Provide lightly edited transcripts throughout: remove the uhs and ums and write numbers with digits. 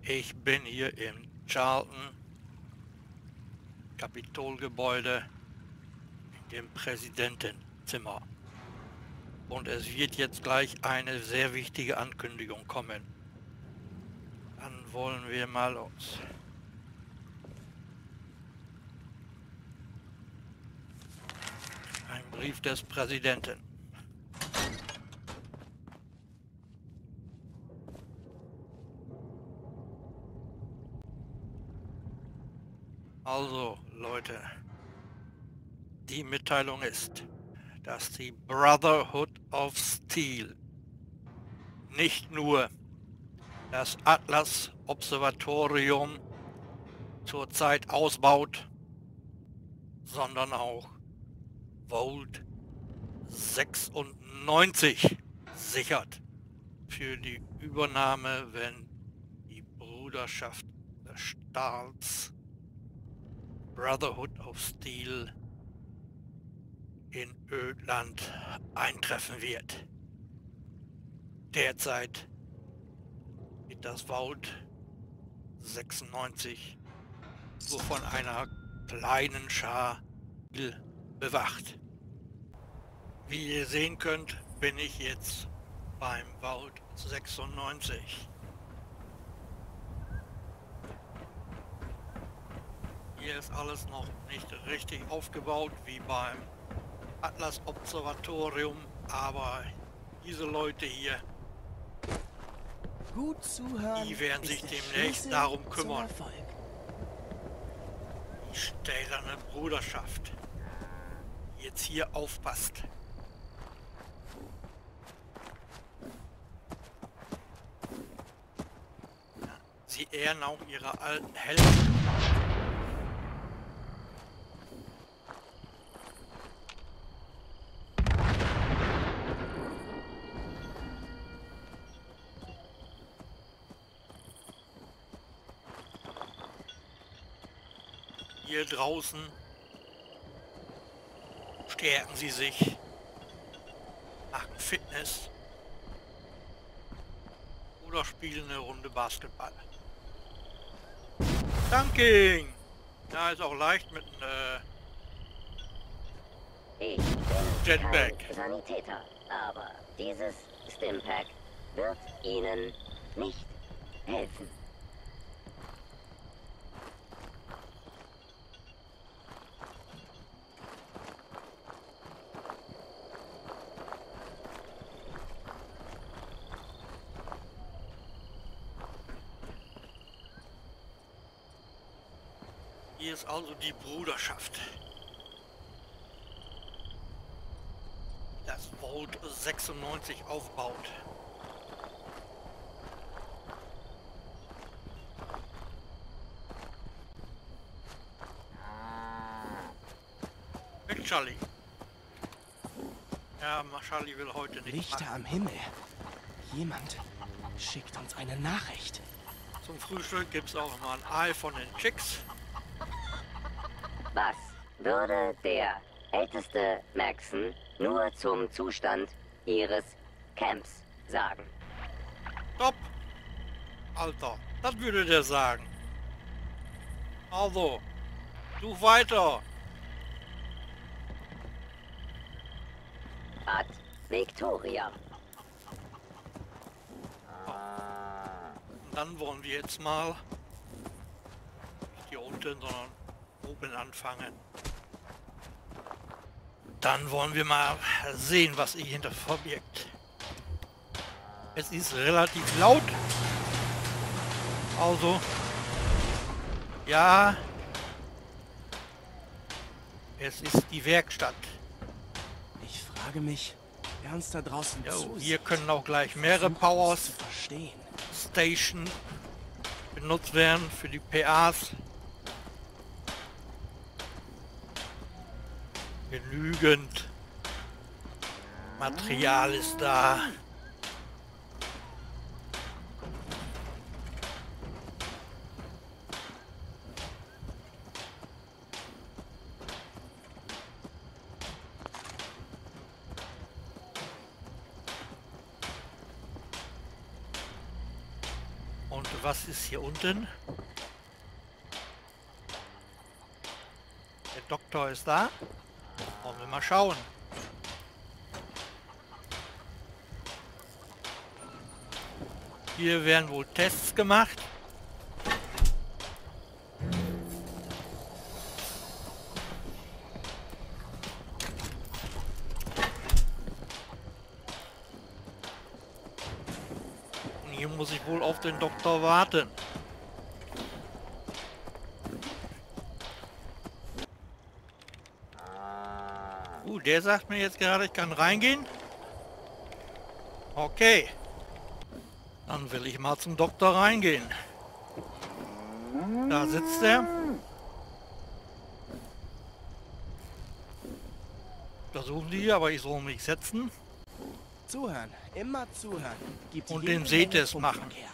Ich bin hier im Charlton Kapitolgebäude in dem Präsidentenzimmer. Und es wird jetzt gleich eine sehr wichtige Ankündigung kommen. Dann wollen wir mal los. Ein Brief des Präsidenten. Also, Leute, die Mitteilung ist, dass die Brotherhood of Steel nicht nur das Atlas-Observatorium zurzeit ausbaut, sondern auch Vault 96 sichert für die Übernahme, wenn die Bruderschaft des Stahls Brotherhood of Steel in Ödland eintreffen wird. Derzeit wird das Vault 96 nur von einer kleinen Schar bewacht. Wie ihr sehen könnt, bin ich jetzt beim Vault 96. Hier ist alles noch nicht richtig aufgebaut wie beim Atlas Observatorium, aber diese Leute hier, Gut zuhören, die werden sich ist der demnächst Schlüssel darum zum kümmern. Erfolg. Die stählerne Bruderschaft jetzt hier aufpasst. Ja, sie ehren auch ihre alten Helden. Hier draußen stärken sie sich, machen Fitness oder spielen eine Runde Basketball. Dunking! Ja, ist auch leicht mit Ich bin Jetpack. kein Sanitäter, aber dieses Stimpack wird Ihnen nicht helfen. Hier ist also die Bruderschaft. Das Vault 96 aufbaut. Mit Charlie. Ja, Charlie will heute nicht Lichter machen. am Himmel. Jemand schickt uns eine Nachricht. Zum Frühstück gibt es auch mal ein Ei von den Chicks. Was würde der älteste Maxon nur zum Zustand Ihres Camps sagen? Stopp! Alter, das würde der sagen. Also, such weiter. Ad Victoria. Und dann wollen wir jetzt mal nicht hier unten, sondern oben anfangen. Dann wollen wir mal sehen, was sich hinter verbirgt. Es ist relativ laut. Also, ja, es ist die Werkstatt. Ich frage mich, wer uns da draußen Jo, zusieht. hier können auch gleich mehrere Versucht, Power uns zu verstehen. Station benutzt werden für die PAs. Genügend Material ist da. Und Was ist hier unten? Der Doktor ist da. Wollen wir mal schauen. Hier werden wohl Tests gemacht. Und hier muss ich wohl auf den Doktor warten. Der sagt mir jetzt gerade, ich kann reingehen. Okay. Dann will ich mal zum Doktor reingehen. Da sitzt er. Versuchen die, aber ich soll mich setzen. Zuhören, immer zuhören. Gibt Und jede den Sehtest Menge machen. Funkverkehr.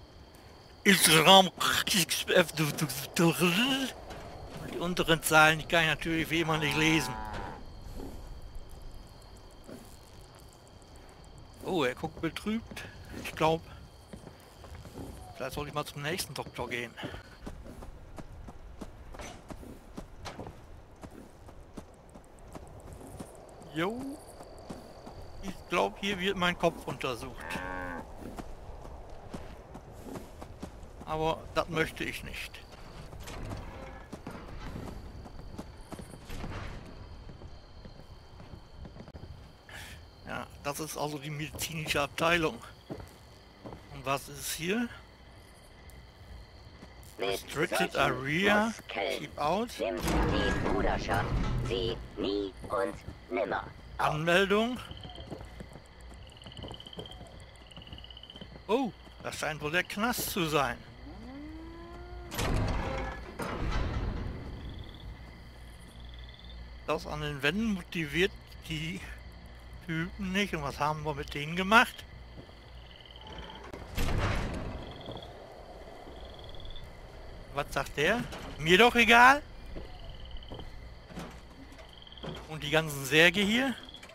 Die unteren Zahlen, die kann ich natürlich wie immer nicht lesen. Oh, er guckt betrübt. Ich glaube, vielleicht soll ich mal zum nächsten Doktor gehen. Jo. Ich glaube, hier wird mein Kopf untersucht. Aber das möchte ich nicht. Ja, das ist also die medizinische Abteilung. Und was ist hier? Restricted Area. Keep out. Nimmt die Bruderschaft sie nie und nimmer. Anmeldung. Oh, das scheint wohl der Knast zu sein. Das an den Wänden motiviert die Typen nicht. Und was haben wir mit denen gemacht? Was sagt der? Mir doch egal. Und die ganzen Särge hier?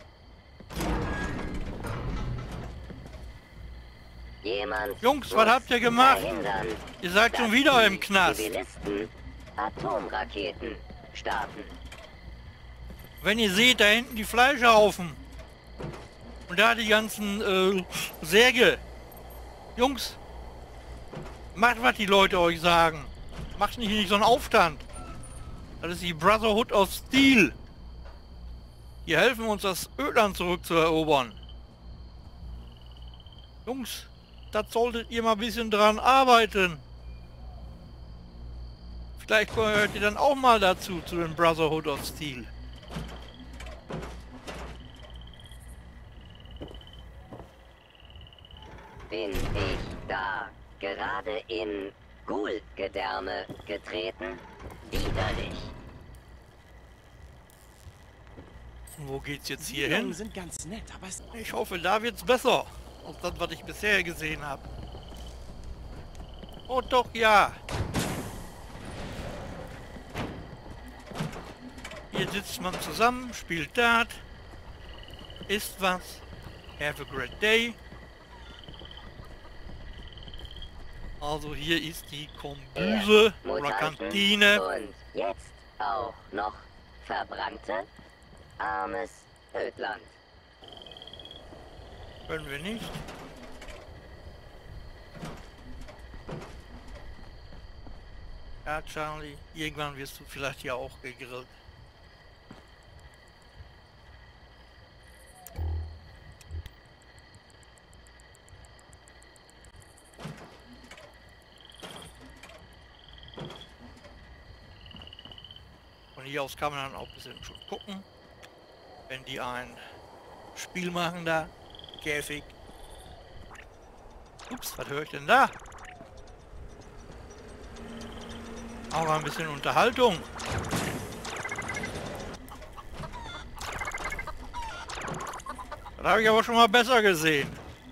Jemand Jungs, was habt ihr gemacht? verhindern, Ihr seid schon dass wieder die im Knast. Zivilisten Atomraketen starten. Wenn ihr seht, da hinten die Fleischhaufen. Und da die ganzen Särge. Jungs, macht, was die Leute euch sagen. Macht nicht so einen Aufstand. Das ist die Brotherhood of Steel. Die helfen uns, das Ödland zurückzuerobern. Jungs, das solltet ihr mal ein bisschen dran arbeiten. Vielleicht gehört ihr dann auch mal dazu, zu den Brotherhood of Steel. Bin ich da gerade in Ghoul-Gedärme getreten? Widerlich. Und wo geht's jetzt Die hier Jungen hin? sind ganz nett, aber es... Ich hoffe, da wird's besser. Als das, was ich bisher gesehen habe. Oh doch, ja. Hier sitzt man zusammen, spielt Dart, isst was. Have a great day. Also hier ist die Kombüse oder Kantine. Und jetzt auch noch Verbrannte? Armes Ödland. Können wir nicht. Ja, Charlie, irgendwann wirst du vielleicht hier auch gegrillt. Von hier aus kann man dann auch ein bisschen schon gucken, wenn die ein Spiel machen da. Käfig. Ups, was höre ich denn da? Auch ein bisschen Unterhaltung. Das habe ich aber schon mal besser gesehen.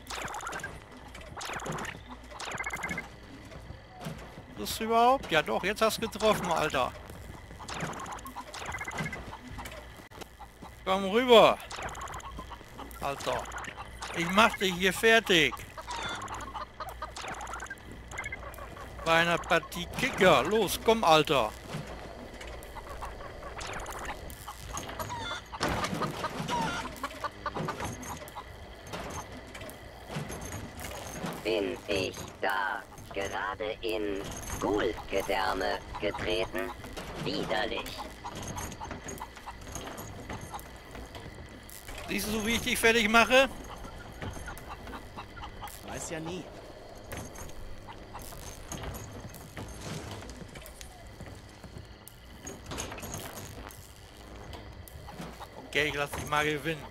Das ist überhaupt? Ja doch, jetzt hast du getroffen, Alter. Komm rüber. Alter. Ich mach dich hier fertig. bei einer Partie Kicker. Los, komm, Alter. Bin ich da gerade in Ghoul-Gedärme getreten? Widerlich. Siehst du, wie ich dich fertig mache? Weiß ja nie. Okay, ich lass dich mal gewinnen.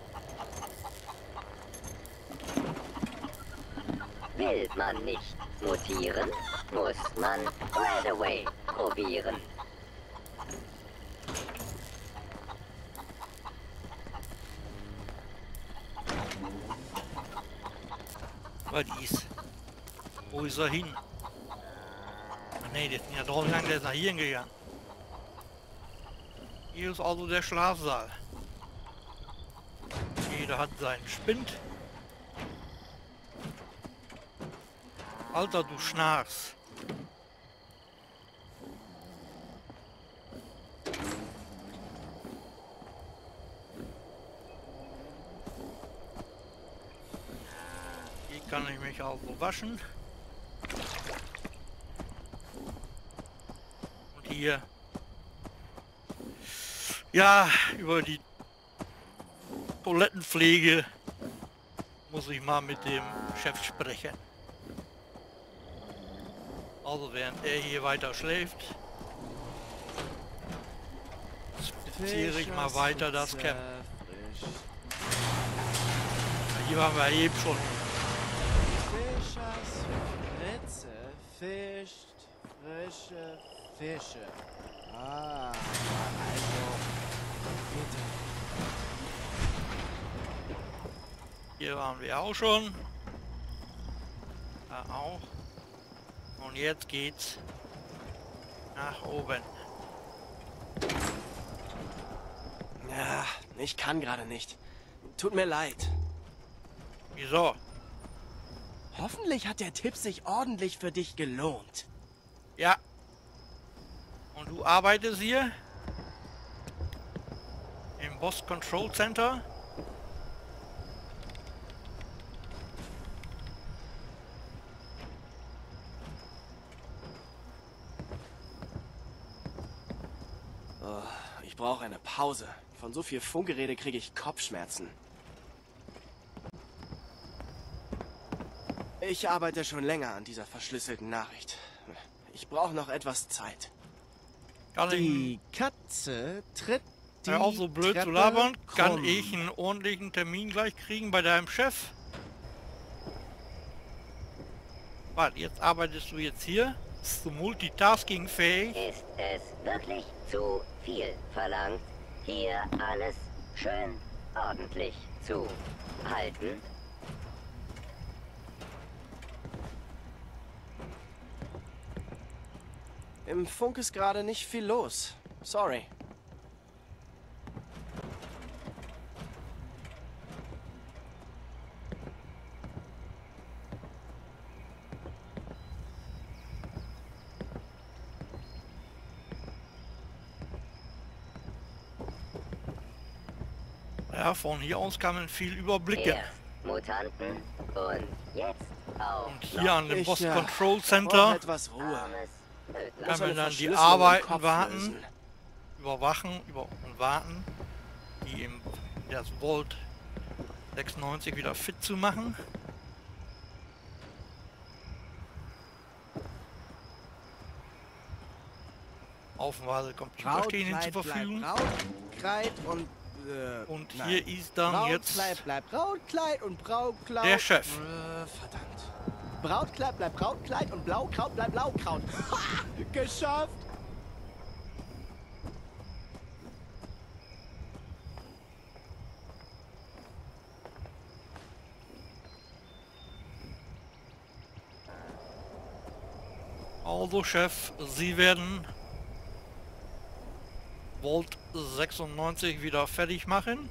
Will man nicht mutieren, muss man Redaway probieren. Was ist? Wo ist er hin? Ach nee, der ist nicht da draußen gegangen, der ist nach hier gegangen. Hier ist also der Schlafsaal. Jeder hat seinen Spind. Alter, du schnarchst. Hier kann ich mich also waschen. Und hier. Ja, über die Toilettenpflege muss ich mal mit dem Chef sprechen. Also während er hier weiter schläft, inspiziere ich mal weiter das Camp. Frisch. Hier waren wir eben schon. Fischers Fritze fischt frische Fische. Ah, also bitte. Hier waren wir auch schon. Da auch. Und jetzt geht's nach oben. Ja, ich kann gerade nicht. Tut mir leid. Wieso? Hoffentlich hat der Tipp sich ordentlich für dich gelohnt. Ja. Und du arbeitest hier? Im Boss Control Center? Oh, ich brauche eine Pause. Von so viel Funkgerede kriege ich Kopfschmerzen. Ich arbeite schon länger an dieser verschlüsselten Nachricht. Ich brauche noch etwas Zeit. Kann Die Katze tritt die hör auf, so blöd Treppe zu labern. Kann krumm. ich einen ordentlichen Termin gleich kriegen bei deinem Chef? Warte, jetzt arbeitest du jetzt hier? Bist du multitaskingfähig? Ist es wirklich zu viel verlangt, hier alles schön ordentlich zu halten? Im Funk ist gerade nicht viel los. Sorry. Ja, von hier aus kann man viel überblicken. Erst Mutanten und jetzt auch Und hier an dem Ich, Boss ja, Control brauche Center etwas Ruhe. armes Ödland. kann Lass man eine dann die Verschlüsselung im Arbeiten Kopf warten, lösen. überwachen und warten, die im das Vault 96 wieder fit zu machen. Haufenweise Computer stehen ihnen zur Verfügung. Brautkleid und... Und nein. hier ist dann jetzt Brautkleid bleibt Brautkleid und Brautkleid... der Chef. Verdammt. Brautkleid bleibt Brautkleid und Blaukraut bleibt Blaukraut. Ha! Geschafft! Also Chef, Sie werden Vault 96 wieder fertig machen.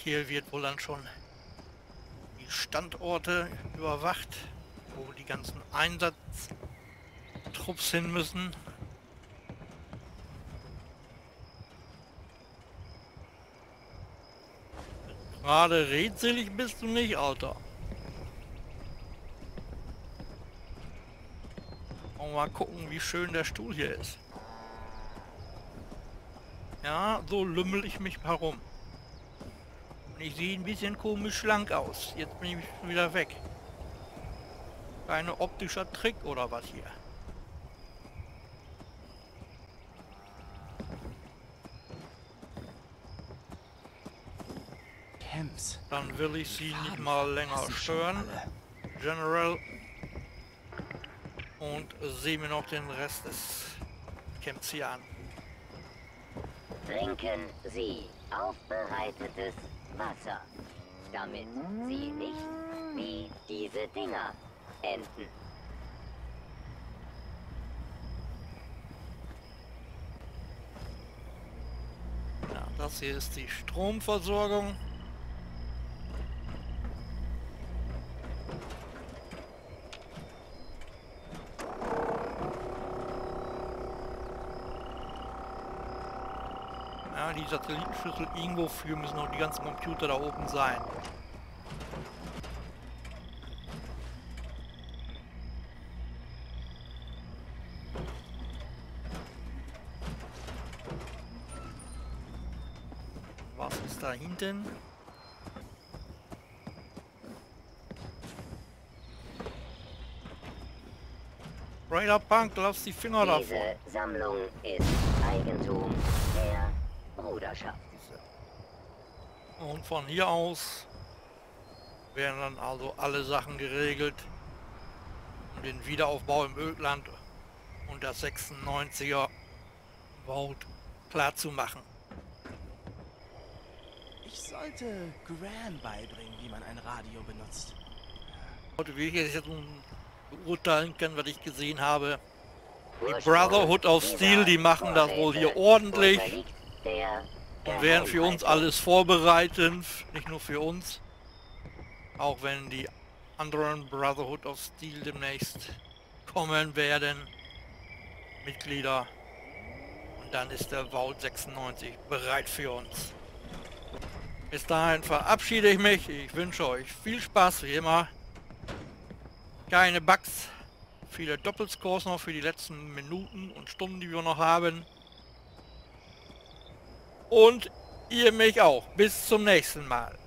hier wird wohl dann schon die Standorte überwacht, wo die ganzen Einsatztrupps hin müssen. Gerade redselig bist du nicht, Alter. Mal gucken, wie schön der Stuhl hier ist. Ja, so lümmel ich mich herum. Und ich sehe ein bisschen komisch schlank aus. Jetzt bin ich schon wieder weg. Ein optischer Trick oder was hier? Camps. Dann will ich sie nicht mal länger stören. General. Und sehe mir noch den Rest des Camps hier an. Trinken Sie aufbereitetes Wasser, damit Sie nicht wie diese Dinger enden. Ja, das hier ist die Stromversorgung. Ja, die Satellitenschüssel irgendwo für müssen auch die ganzen Computer da oben sein. Was ist da hinten? Raider Punk, lass die Finger davon. Diese Sammlung ist Eigentum der Bruderschaft. Und von hier aus werden dann also alle Sachen geregelt, um den Wiederaufbau im Ödland und das 96er Vault klar zu machen. Ich sollte Graham beibringen, wie man ein Radio benutzt. Heute will ich jetzt beurteilen können, was ich gesehen habe. Die Brotherhood of Steel, die machen das wohl hier ordentlich und werden für uns alles vorbereiten, nicht nur für uns. Auch wenn die anderen Brotherhood of Steel demnächst kommen werden, Mitglieder. Und dann ist der Vault 96 bereit für uns. Bis dahin verabschiede ich mich. Ich wünsche euch viel Spaß wie immer. Keine Bugs. Viele Doppelscores noch für die letzten Minuten und Stunden, die wir noch haben. Und ihr mich auch. Bis zum nächsten Mal.